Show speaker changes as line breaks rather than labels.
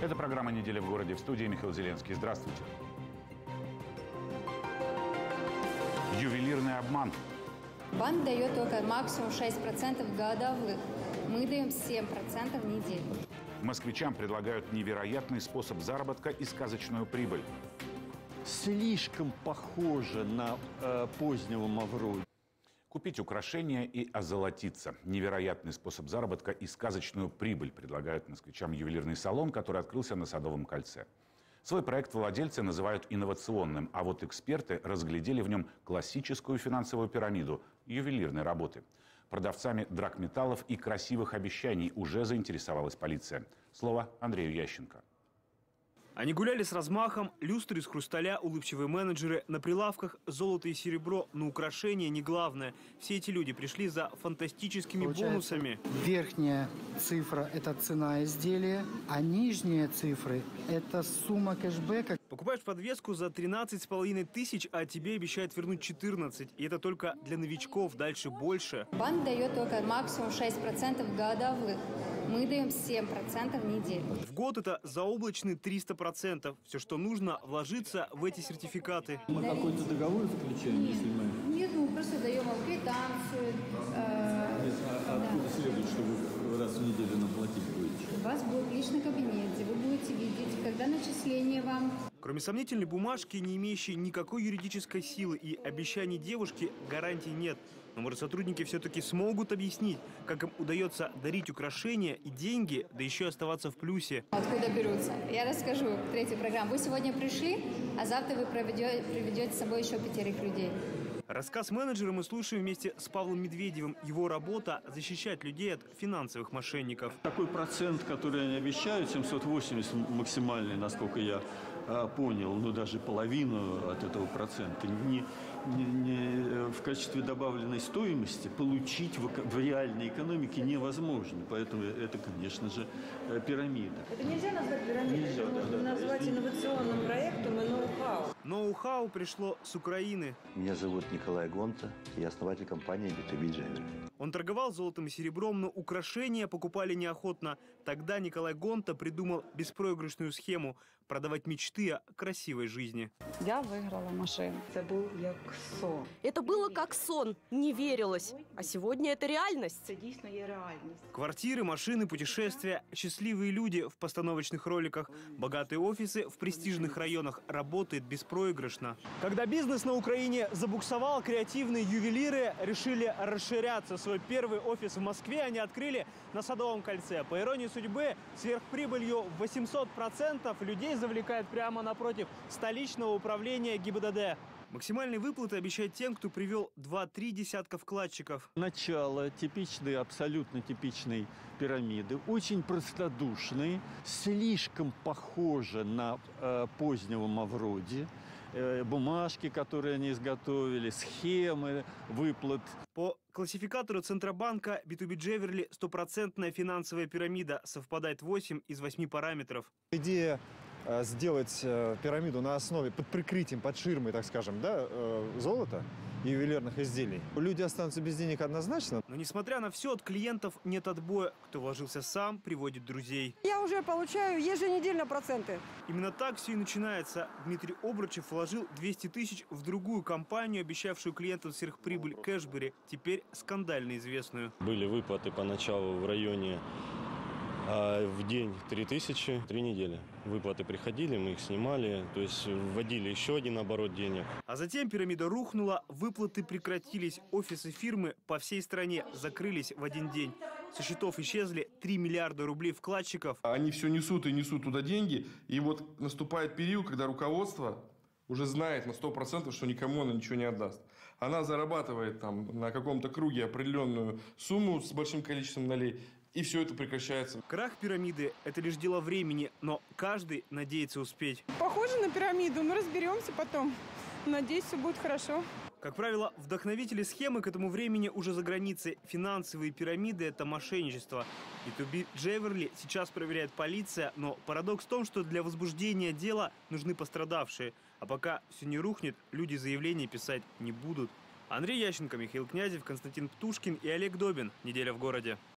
Это программа «Неделя в городе», в студии Михаил Зеленский. Здравствуйте. Ювелирный обман.
Банк дает только максимум 6% годовых. Мы даем 7% в неделю.
Москвичам предлагают невероятный способ заработка и сказочную прибыль.
Слишком похоже на позднего Мавроди.
Купить украшения и озолотиться. Невероятный способ заработка и сказочную прибыль предлагают москвичам ювелирный салон, который открылся на Садовом кольце. Свой проект владельцы называют инновационным, а вот эксперты разглядели в нем классическую финансовую пирамиду ювелирной работы. Продавцами драгметаллов и красивых обещаний уже заинтересовалась полиция. Слово Андрею Ященко.
Они гуляли с размахом, люстры из хрусталя, улыбчивые менеджеры. На прилавках золото и серебро, но украшения не главное. Все эти люди пришли за фантастическими бонусами.
Верхняя цифра – это цена изделия, а нижние цифры – это сумма кэшбэка.
Покупаешь подвеску за 13,5 тысяч, а тебе обещают вернуть 14. И это только для новичков, дальше больше.
Банк дает только максимум 6% годовых. Мы даем 7% в неделю.
В год это заоблачные 300%. Все, что нужно, вложиться в эти сертификаты.
Мы какой-то договор заключаем, если мы...
Нет, мы просто даем вам квитанцию.
Откуда следует, что вы раз в неделю нам платить будете?
У вас будет личный кабинет, где вы будете видеть, когда начисление вам.
Кроме сомнительной бумажки, не имеющей никакой юридической силы и обещаний девушки, гарантий нет. Но, может, сотрудники все-таки смогут объяснить, как им удается дарить украшения и деньги, да еще и оставаться в плюсе.
Откуда берутся? Я расскажу в третьей программе. Вы сегодня пришли, а завтра вы приведете с собой еще 5 людей.
Рассказ менеджера мы слушаем вместе с Павлом Медведевым. Его работа – защищать людей от финансовых мошенников.
Такой процент, который они обещают, 780 максимальный, насколько я понял, но даже половину от этого процента, не в качестве добавленной стоимости получить в реальной экономике невозможно. Поэтому это, конечно же, пирамида.
Это нельзя назвать пирамидой,
нельзя,
это можно назвать инновационным проектом и ноу-хау.
Ноу-хау пришло с Украины.
Меня зовут Николай Гонта, я основатель компании B2B Jewelry.
Он торговал золотом и серебром, но украшения покупали неохотно. Тогда Николай Гонта придумал беспроигрышную схему – продавать мечты о красивой жизни.
Я выиграла машину.
Это был як сон.
Это было как сон, не верилось. А сегодня это реальность.
Це дійсно є реальність.
Квартиры, машины, путешествия, счастливые люди в постановочных роликах, богатые офисы в престижных районах. Работает беспроигрышно. Когда бизнес на Украине забуксовал, креативные ювелиры решили расширяться. Свой первый офис в Москве они открыли на Садовом кольце. По иронии судьбы, сверхприбылью в 800% людей завлекает прямо напротив столичного управления ГИБДД. Максимальные выплаты обещают тем, кто привел 2-3 десятка вкладчиков.
Начало типичной, абсолютно типичной пирамиды, очень простодушной, слишком похоже на позднего Мавроди. Бумажки, которые они изготовили, схемы выплат.
По классификатору Центробанка B2B Jewelry стопроцентная финансовая пирамида, совпадает 8 из 8 параметров.
Идея сделать пирамиду на основе, под прикрытием, под ширмой, так скажем, да, золота и ювелирных изделий. Люди останутся без денег однозначно.
Но несмотря на все, от клиентов нет отбоя. Кто вложился сам, приводит друзей.
Я уже получаю еженедельно проценты.
Именно так все и начинается. Дмитрий Обручев вложил 200 тысяч в другую компанию, обещавшую клиентам сверхприбыль Кэшбери, теперь скандально известную.
Были выплаты поначалу в районе в день 3000, 3 недели. Выплаты приходили, мы их снимали, то есть вводили еще один оборот денег.
А затем пирамида рухнула, выплаты прекратились, офисы фирмы по всей стране закрылись в один день. Со счетов исчезли 3 миллиарда рублей вкладчиков.
Они все несут и несут туда деньги, и вот наступает период, когда руководство уже знает на 100%, что никому она ничего не отдаст. Она зарабатывает там на каком-то круге определенную сумму с большим количеством нолей, и все это прекращается.
Крах пирамиды – это лишь дело времени, но каждый надеется успеть.
Похоже на пирамиду, но разберемся потом. Надеюсь, все будет хорошо.
Как правило, вдохновители схемы к этому времени уже за границей. Финансовые пирамиды – это мошенничество. B2B Jewelry сейчас проверяет полиция, но парадокс в том, что для возбуждения дела нужны пострадавшие. А пока все не рухнет, люди заявления писать не будут. Андрей Ященко, Михаил Князев, Константин Птушкин и Олег Добин. Неделя в городе.